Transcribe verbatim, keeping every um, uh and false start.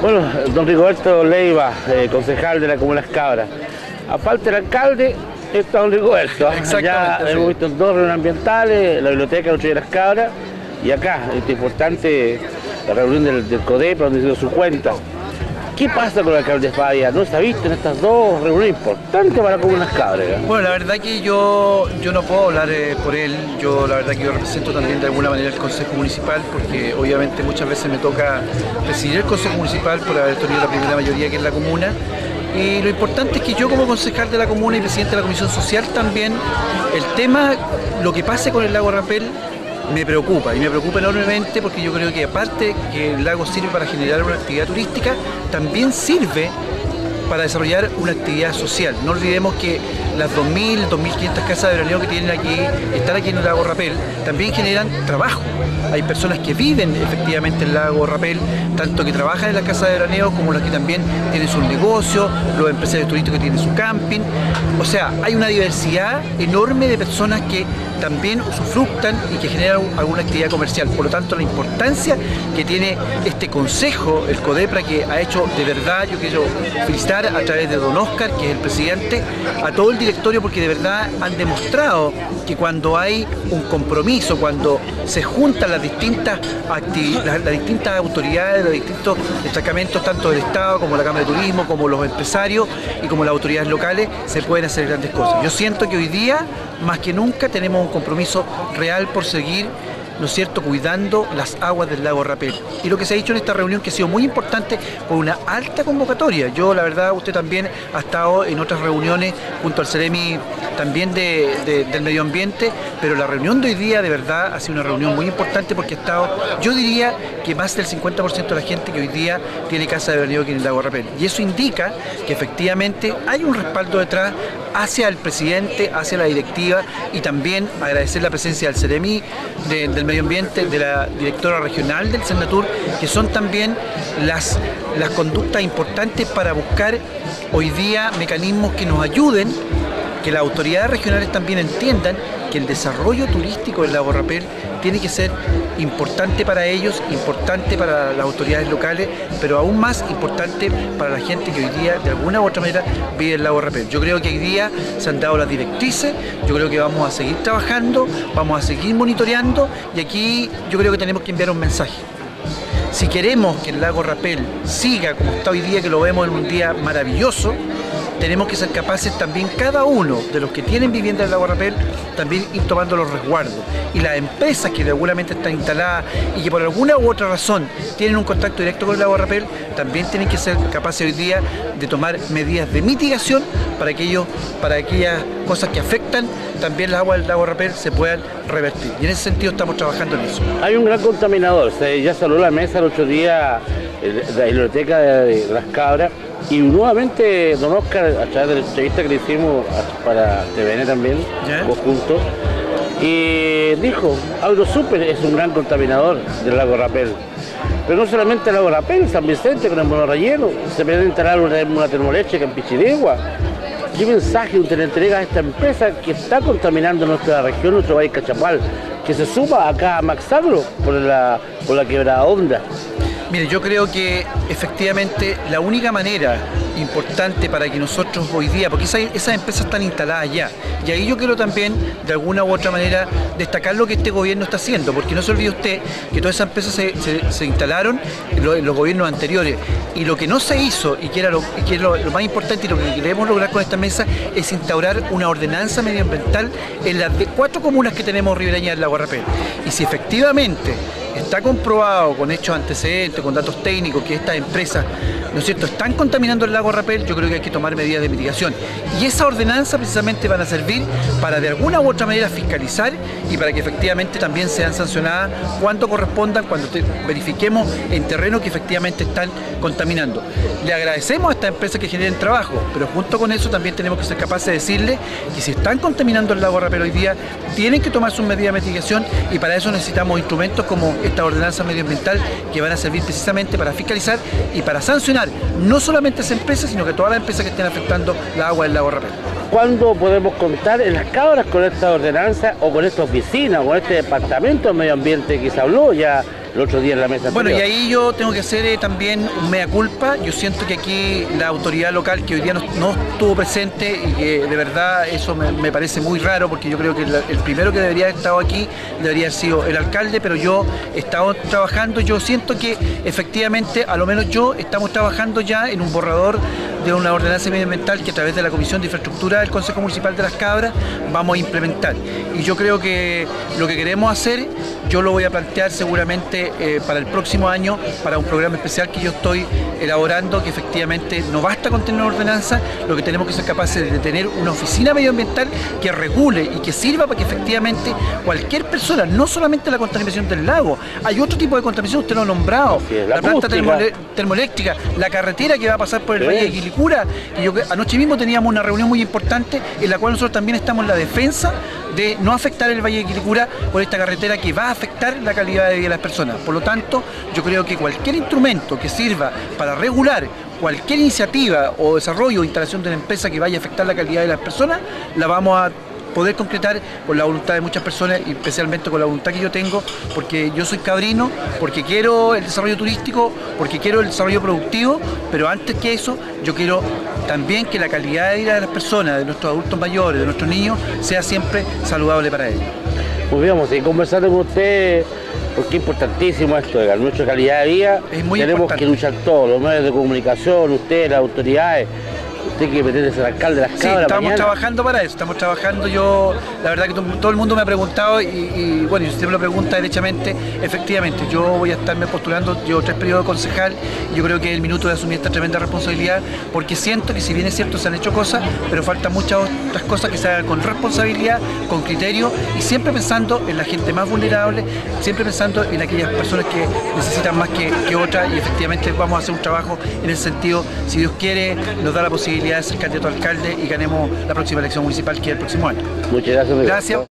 Bueno, don Rigoberto Leiva, eh, concejal de la Comuna de Las Cabras. Aparte del alcalde, está don Rigoberto. Ya sí. hemos visto dos reuniones ambientales, la biblioteca de Las Cabras y acá, esta importante la reunión del, del CODEPRA, donde hizo su cuenta. ¿Qué pasa con el alcalde Falla? ¿No se ha visto en estas dos reuniones importantes para la Comuna de Las Cabras? Bueno, la verdad que yo, yo no puedo hablar eh, por él. Yo la verdad que yo represento también de alguna manera el Consejo Municipal, porque obviamente muchas veces me toca presidir el Consejo Municipal por haber tenido la primera mayoría que es la comuna. Y lo importante es que yo como concejal de la comuna y presidente de la Comisión Social también, el tema, lo que pase con el lago Rapel, me preocupa, y me preocupa enormemente porque yo creo que aparte que el lago sirve para generar una actividad turística, también sirve para desarrollar una actividad social. No olvidemos que las dos mil, dos mil quinientas casas de veraneo que tienen aquí, están aquí en el lago Rapel, también generan trabajo. Hay personas que viven efectivamente en el lago Rapel, tanto que trabajan en las casas de veraneo como las que también tienen sus negocios, los empresarios turísticos que tienen su camping. O sea, hay una diversidad enorme de personas que también usufructan y que generan alguna actividad comercial. Por lo tanto, la importancia que tiene este consejo, el CODEPRA, que ha hecho de verdad, yo quiero felicitar a través de don Oscar, que es el presidente, a todo el directorio, porque de verdad han demostrado que cuando hay un compromiso, cuando se juntan las distintas, las, las distintas autoridades, los distintos destacamentos, tanto del Estado como la Cámara de Turismo, como los empresarios y como las autoridades locales, se pueden hacer grandes cosas. Yo siento que hoy día, más que nunca, tenemos un compromiso real por seguir, ¿no es cierto?, cuidando las aguas del lago Rapel. Y lo que se ha dicho en esta reunión, que ha sido muy importante, por una alta convocatoria. Yo, la verdad, usted también ha estado en otras reuniones junto al Ceremi también de, de, del medio ambiente, pero la reunión de hoy día, de verdad, ha sido una reunión muy importante porque ha estado, yo diría que más del cincuenta por ciento de la gente que hoy día tiene casa de veraneo aquí en el lago Rapel. Y eso indica que efectivamente hay un respaldo detrás hacia el presidente, hacia la directiva, y también agradecer la presencia del Ceremi, de, del medio ambiente, de la directora regional del Senatur, que son también las, las conductas importantes para buscar hoy día mecanismos que nos ayuden, que las autoridades regionales también entiendan que el desarrollo turístico del lago Rapel tiene que ser importante para ellos, importante para las autoridades locales, pero aún más importante para la gente que hoy día, de alguna u otra manera, vive el lago Rapel. Yo creo que hoy día se han dado las directrices, yo creo que vamos a seguir trabajando, vamos a seguir monitoreando, y aquí yo creo que tenemos que enviar un mensaje. Si queremos que el lago Rapel siga como está hoy día, que lo vemos en un día maravilloso, tenemos que ser capaces también, cada uno de los que tienen vivienda en el lago Rapel, también ir tomando los resguardos. Y las empresas que seguramente están instaladas y que por alguna u otra razón tienen un contacto directo con el lago Rapel, también tienen que ser capaces hoy día de tomar medidas de mitigación para que ellos, para aquellas cosas que afectan también las aguas del lago Rapel se puedan revertir. Y en ese sentido estamos trabajando en eso. Hay un gran contaminador, se ya salió la mesa el otro día de la biblioteca de Las Cabras, y nuevamente don Oscar, a través de la entrevista que le hicimos para T V N también, ¿Ya? conjunto, y dijo, AgroSuper es un gran contaminador del lago Rapel. Pero no solamente el lago Rapel, San Vicente con el mono relleno, se puede instalar una, una termoeléctrica en Pichidegua. ¿Qué mensaje usted le entrega a esta empresa que está contaminando nuestra región, nuestro país Cachapal, que se suma acá a Maxagro por la, por la quebrada Honda? Mire, yo creo que efectivamente la única manera importante para que nosotros hoy día, porque esas, esas empresas están instaladas ya, y ahí yo quiero también de alguna u otra manera destacar lo que este gobierno está haciendo, porque no se olvide usted que todas esas empresas se, se, se instalaron en, lo, en los gobiernos anteriores, y lo que no se hizo, y que era, lo, y que era lo, lo más importante y lo que queremos lograr con esta mesa, es instaurar una ordenanza medioambiental en las de cuatro comunas que tenemos ribereñas del lago Rapel. Y si efectivamente está comprobado con hechos antecedentes, con datos técnicos, que estas empresas, ¿no es cierto?, están contaminando el lago Rapel, yo creo que hay que tomar medidas de mitigación. Y esa ordenanza precisamente van a servir para de alguna u otra manera fiscalizar y para que efectivamente también sean sancionadas cuando correspondan, cuando verifiquemos en terreno que efectivamente están contaminando. Le agradecemos a estas empresas que generen trabajo, pero junto con eso también tenemos que ser capaces de decirle que si están contaminando el lago Rapel hoy día, tienen que tomar sus medidas de mitigación, y para eso necesitamos instrumentos como esta ordenanza medioambiental, que van a servir precisamente para fiscalizar y para sancionar no solamente a esas empresas, sino que todas las empresas que estén afectando la agua del lago Rapel. ¿Cuándo podemos contar en Las Cabras con esta ordenanza o con esta oficina o con este departamento de medio ambiente que se habló ya el otro día en la mesa Bueno, anterior. y ahí yo tengo que hacer eh, también un mea culpa. Yo siento que aquí la autoridad local que hoy día no, no estuvo presente y que de verdad eso me, me parece muy raro, porque yo creo que el, el primero que debería haber estado aquí debería haber sido el alcalde, pero yo he estado trabajando, yo siento que efectivamente, a lo menos yo, estamos trabajando ya en un borrador de una ordenanza medioambiental que a través de la Comisión de Infraestructura del Consejo Municipal de Las Cabras vamos a implementar. Y yo creo que lo que queremos hacer, yo lo voy a plantear seguramente eh, para el próximo año, para un programa especial que yo estoy elaborando, que efectivamente no basta con tener una ordenanza, lo que tenemos que ser capaces de tener una oficina medioambiental que regule y que sirva para que efectivamente cualquier persona, no solamente la contaminación del lago, hay otro tipo de contaminación, usted lo ha nombrado, sí, la, la planta termole termoeléctrica, la carretera que va a pasar por el sí. Valle de Quilicura, y yo, anoche mismo teníamos una reunión muy importante en la cual nosotros también estamos en la defensa de no afectar el Valle de Quilicura por esta carretera que va a afectar la calidad de vida de las personas. Por lo tanto, yo creo que cualquier instrumento que sirva para regular cualquier iniciativa o desarrollo o instalación de una empresa que vaya a afectar la calidad de las personas, la vamos a poder concretar con la voluntad de muchas personas y especialmente con la voluntad que yo tengo, porque yo soy cabrino, porque quiero el desarrollo turístico, porque quiero el desarrollo productivo, pero antes que eso yo quiero también que la calidad de vida de las personas, de nuestros adultos mayores, de nuestros niños, sea siempre saludable para ellos. Muy bien, vamos a seguir conversando con usted, porque es importantísimo esto, de nuestra calidad de vida. Es muy tenemos importante. que luchar todos, los medios de comunicación, usted, las autoridades. Usted que pretende ser alcalde de Las Sí, Cabras. estamos mañana. trabajando para eso, estamos trabajando. Yo, la verdad que todo el mundo me ha preguntado y, y bueno, si usted me lo pregunta derechamente, efectivamente, yo voy a estarme postulando, llevo tres periodos de concejal y yo creo que es el minuto de asumir esta tremenda responsabilidad, porque siento que si bien es cierto se han hecho cosas, pero faltan muchas otras cosas que se hagan con responsabilidad, con criterio y siempre pensando en la gente más vulnerable, siempre pensando en aquellas personas que necesitan más que, que otras, y efectivamente vamos a hacer un trabajo en el sentido, si Dios quiere, nos da la posibilidad de ser candidato a alcalde y ganemos la próxima elección municipal, que es el próximo año. Muchas gracias. Amigo. Gracias.